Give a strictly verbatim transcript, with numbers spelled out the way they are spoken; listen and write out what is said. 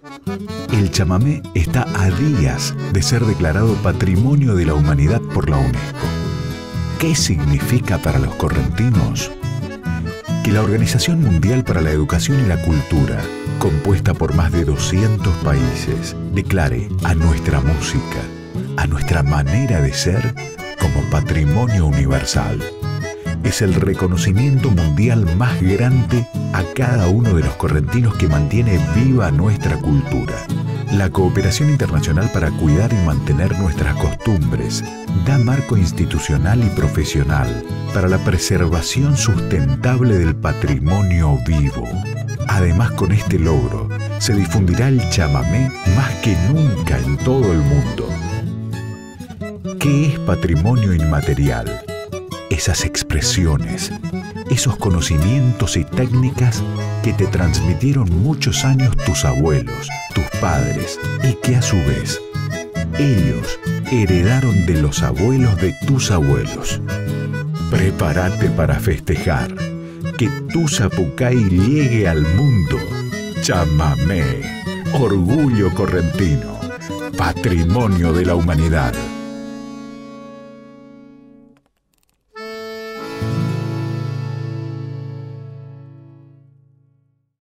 El chamamé está a días de ser declarado Patrimonio de la Humanidad por la UNESCO. ¿Qué significa para los correntinos? Que la Organización Mundial para la Educación y la Cultura, compuesta por más de doscientos países, declare a nuestra música, a nuestra manera de ser, como patrimonio universal. Es el reconocimiento mundial más grande a cada uno de los correntinos que mantiene viva nuestra cultura. La cooperación internacional para cuidar y mantener nuestras costumbres da marco institucional y profesional para la preservación sustentable del patrimonio vivo. Además, con este logro, se difundirá el chamamé más que nunca en todo el mundo. ¿Qué es patrimonio inmaterial? Esas expresiones, esos conocimientos y técnicas que te transmitieron muchos años tus abuelos, tus padres, y que a su vez, ellos heredaron de los abuelos de tus abuelos. Prepárate para festejar, que tu Zapucay llegue al mundo. Chamamé, orgullo correntino, patrimonio de la humanidad.